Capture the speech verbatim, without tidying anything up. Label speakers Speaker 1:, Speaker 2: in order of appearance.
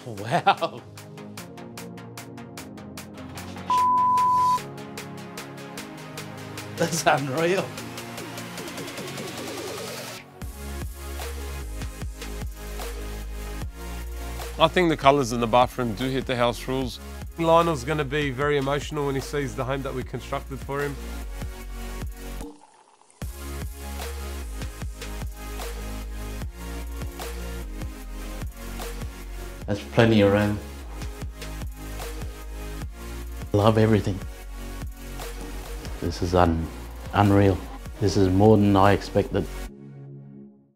Speaker 1: Wow. That's unreal.
Speaker 2: I think the colours in the bathroom do hit the house rules. Lionel's going to be very emotional when he sees the home that we constructed for him.
Speaker 1: There's plenty of room. Love everything. This is un unreal. This is more than I expected.